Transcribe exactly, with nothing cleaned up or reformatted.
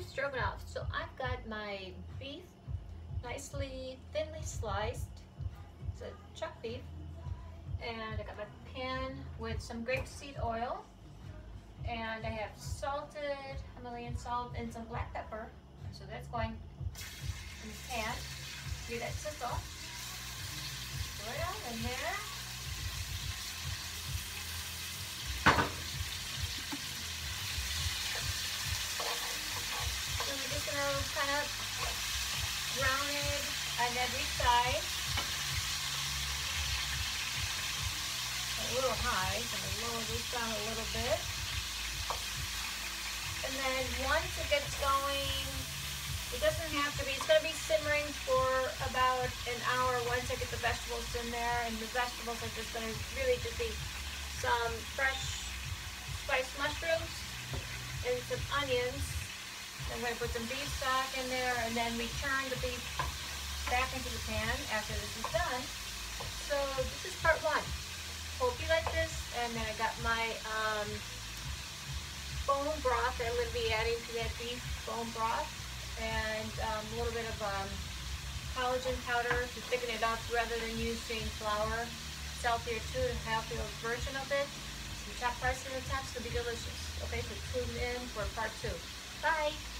beef stroganoff. So I've got my beef nicely thinly sliced. It's a chuck beef. And I got my pan with some grapeseed oil. And I have salted Himalayan salt and some black pepper. So that's going in the pan. Get that sizzle. Throw it out in there. So we're just gonna kind of brown it on every side. A little high, so I'm gonna lower this down a little bit. And then once it gets going, it doesn't have to be, it's gonna be simmering for about an hour once I get the vegetables in there. And the vegetables are just gonna really just be some fresh spiced mushrooms and some onions. I'm going to put some beef stock in there, and then we turn the beef back into the pan after this is done. So this is part one. Hope you like this. And then I got my um, bone broth that I'm going to be adding to that beef bone broth, and um, a little bit of um, collagen powder to thicken it up rather than using flour. It's healthier too, a healthier version of it. Some chopped parsley on the top, it's going to be delicious. Okay, so tune in for part two. Bye.